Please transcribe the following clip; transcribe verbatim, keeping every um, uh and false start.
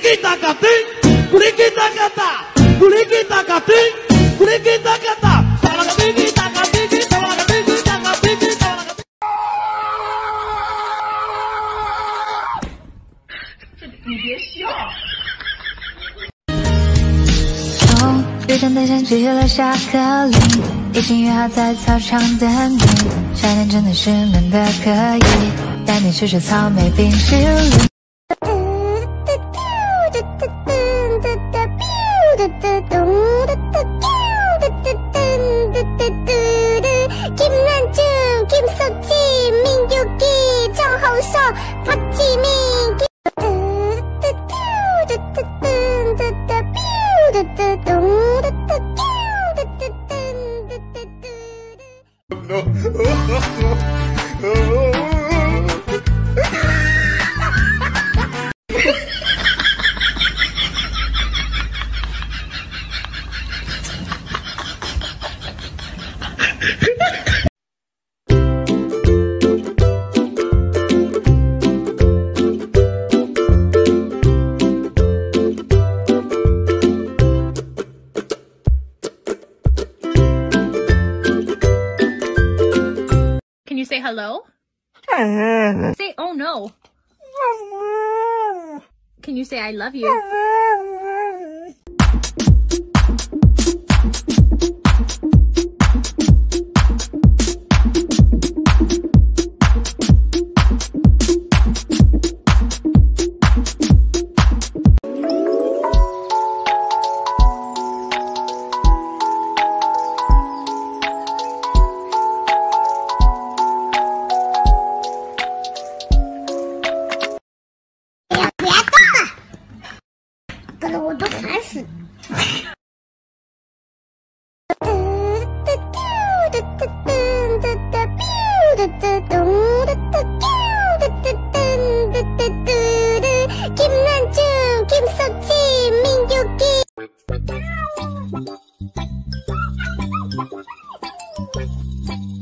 Kulikita kating, kulikita kata, kulikita kating, kulikita kata. Salah katiki, tak katiki, salah katiki, tak katiki, salah katiki. 你别笑。 终于真的想起了下课铃，已经约好在操场等你。夏天真的是闷的可以，带你吃吃草莓冰淇淋。 김난중, 김석지, 민규기, 정홍석, 박지민. Can you say hello? Say oh no. Can you say I love you? 김난중, 김석지, 민규기.